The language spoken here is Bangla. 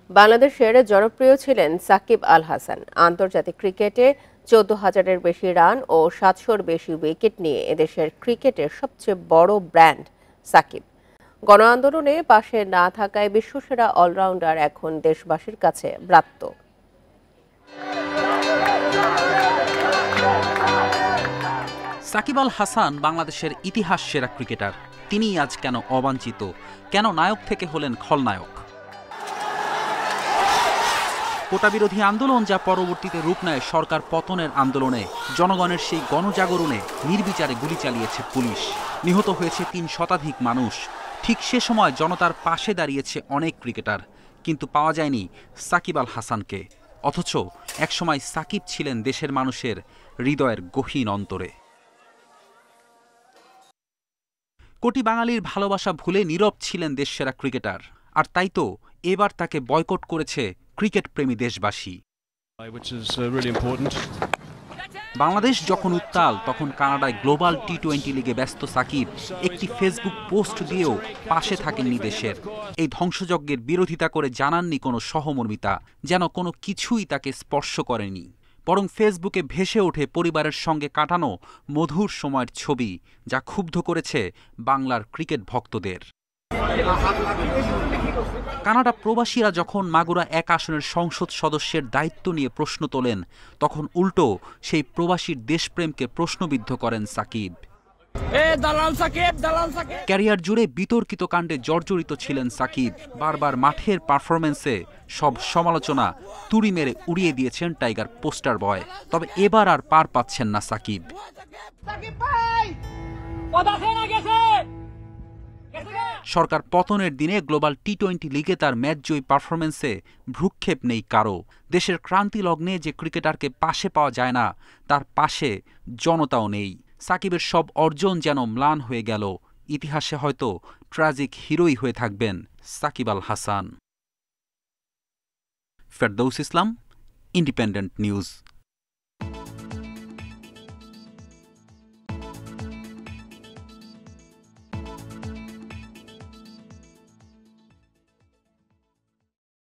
বাংলাদেশের জনপ্রিয় ছিলেন সাকিব আল হাসান। আন্তর্জাতিক ক্রিকেটে 14,000-এর বেশি রান ও 700-র বেশি উইকেট নিয়ে এদেশের ক্রিকেটের সবচেয়ে বড় ব্র্যান্ড সাকিব। গণ আন্দোলনে পাশে না থাকায় বিশ্বসেরা অলরাউন্ডার এখন দেশবাসীর কাছে ব্রাত্য। সাকিব আল হাসান বাংলাদেশের ইতিহাস সেরা ক্রিকেটার। তিনি আজ কেন অবাঞ্ছিত, কেন নায়ক থেকে হলেন খলনায়ক? কোটা বিরোধী আন্দোলন যা পরবর্তীতে রূপ নেয় সরকার পতনের আন্দোলনে, জনগণের সেই গণজাগরণে নির্বিচারে গুলি চালিয়েছে পুলিশ। নিহত হয়েছে 3 শতাধিক মানুষ। ঠিক সে সময় জনতার পাশে দাঁড়িয়েছে অনেক ক্রিকেটার, কিন্তু পাওয়া যায়নি সাকিব আল হাসানকে। অথচ একসময় সাকিব ছিলেন দেশের মানুষের হৃদয়ের গহীন অন্তরে। কোটি বাঙালির ভালোবাসা ভুলে নীরব ছিলেন দেশসেরা ক্রিকেটার। আর তাই তো এবার তাকে বয়কট করেছে ক্রিকেট প্রেমী দেশবাসী। বাংলাদেশ যখন উত্তাল, তখন কানাডায় গ্লোবাল টি-20 লিগে ব্যস্ত সাকিব একটি ফেসবুক পোস্ট দিয়েও পাশে থাকেননি দেশের। এই ধ্বংসযজ্ঞের বিরোধিতা করে জানাননি কোনো সহমর্মিতা, যেন কোনো কিছুই তাকে স্পর্শ করেনি। বরং ফেসবুকে ভেসে ওঠে পরিবারের সঙ্গে কাটানো মধুর সময়ের ছবি, যা ক্ষুব্ধ করেছে বাংলার ক্রিকেট ভক্তদের। কানাডা প্রবাসীরা যখন মাগুরা 1 আসনের সংসদ সদস্যের দায়িত্ব নিয়ে প্রশ্ন তোলেন, তখন উল্টো সেই প্রবাসীর দেশপ্রেমকে প্রশ্নবিদ্ধ করেন সাকিব। ক্যারিয়ার জুড়ে বিতর্কিত কাণ্ডে জর্জরিত ছিলেন সাকিব। বারবার মাঠের পারফরম্যান্সে সব সমালোচনা তুড়ি মেরে উড়িয়ে দিয়েছেন টাইগার পোস্টার বয়। তবে এবার আর পার পাচ্ছেন না সাকিব। সরকার পতনের দিনে গ্লোবাল টি-20 লিগে তার ম্যাচজয়ী পারফরম্যান্সে ভ্রুক্ষেপ নেই কারো। দেশের ক্রান্তি লগ্নে যে ক্রিকেটারকে পাশে পাওয়া যায় না, তার পাশে জনতাও নেই। সাকিবের সব অর্জন যেন ম্লান হয়ে গেল। ইতিহাসে হয়তো ট্র্যাজিক হিরোই হয়ে থাকবেন সাকিব আল হাসান। Ferdous Islam, Independent news.